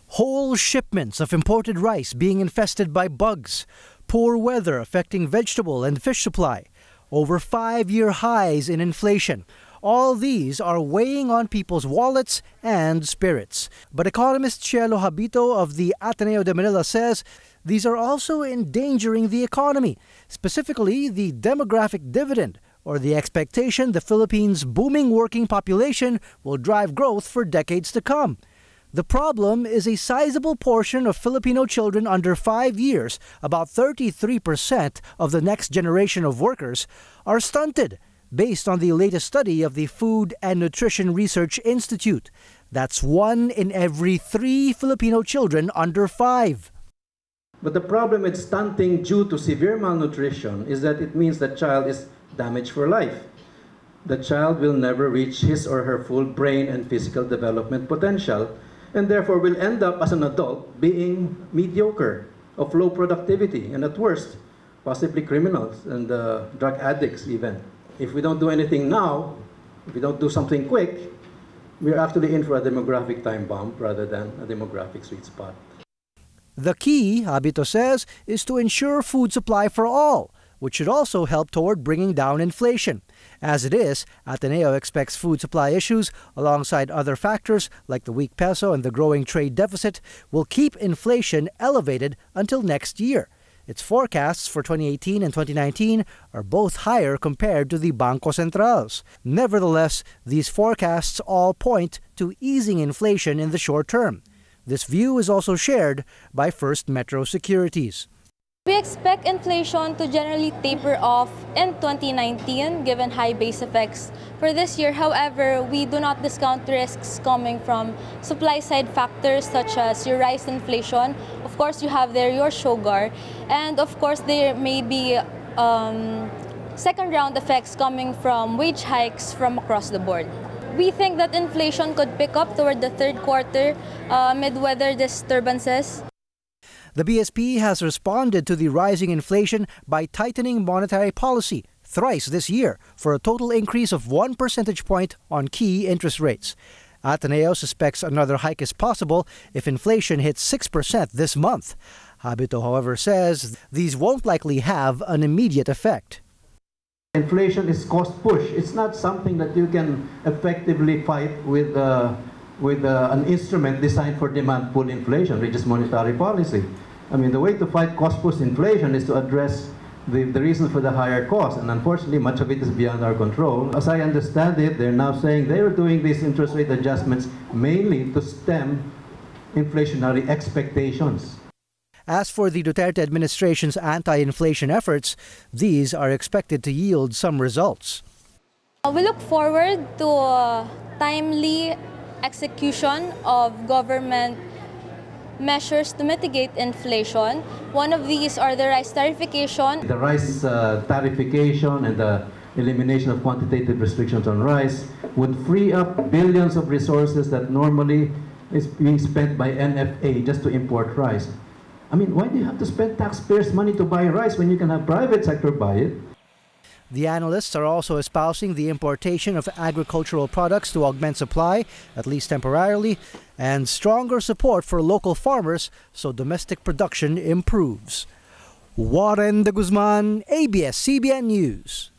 Whole shipments of imported rice being infested by bugs, poor weather affecting vegetable and fish supply, over 5-year highs in inflation. All these are weighing on people's wallets and spirits. But economist Cielo Habito of the Ateneo de Manila says these are also endangering the economy, specifically the demographic dividend, or the expectation the Philippines' booming working population will drive growth for decades to come. The problem is a sizable portion of Filipino children under 5 years, about 33% of the next generation of workers, are stunted, based on the latest study of the Food and Nutrition Research Institute. That's 1 in every 3 Filipino children under 5. But the problem with stunting due to severe malnutrition is that it means the child is damaged for life. The child will never reach his or her full brain and physical development potential, and therefore will end up as an adult being mediocre, of low productivity, and at worst, possibly criminals and drug addicts even. If we don't do anything now, if we don't do something quick, we're actually in for a demographic time bomb rather than a demographic sweet spot. The key, Habito says, is to ensure food supply for all, which should also help toward bringing down inflation. As it is, Ateneo expects food supply issues, alongside other factors like the weak peso and the growing trade deficit, will keep inflation elevated until next year. Its forecasts for 2018 and 2019 are both higher compared to the Bangko Central's. Nevertheless, these forecasts all point to easing inflation in the short term. This view is also shared by First Metro Securities. We expect inflation to generally taper off in 2019 given high base effects. For this year, however, we do not discount risks coming from supply-side factors such as your rice inflation. Of course, you have there your sugar. And of course, there may be second-round effects coming from wage hikes from across the board. We think that inflation could pick up toward the third quarter amid weather disturbances. The BSP has responded to the rising inflation by tightening monetary policy thrice this year for a total increase of 1 percentage point on key interest rates. Ateneo suspects another hike is possible if inflation hits 6% this month. Habito, however, says these won't likely have an immediate effect. Inflation is cost push. It's not something that you can effectively fight with an instrument designed for demand pull inflation, which is monetary policy. I mean, the way to fight cost push inflation is to address the reason for the higher cost, and unfortunately much of it is beyond our control. As I understand it, they're now saying they are doing these interest rate adjustments mainly to stem inflationary expectations. As for the Duterte administration's anti-inflation efforts, these are expected to yield some results. We look forward to timely execution of government measures to mitigate inflation. One of these are the rice tariffication. The rice tariffication and the elimination of quantitative restrictions on rice would free up billions of resources that normally is being spent by NFA just to import rice. I mean, why do you have to spend taxpayers' money to buy rice when you can have private sector buy it? The analysts are also espousing the importation of agricultural products to augment supply, at least temporarily, and stronger support for local farmers so domestic production improves. Warren de Guzman, ABS-CBN News.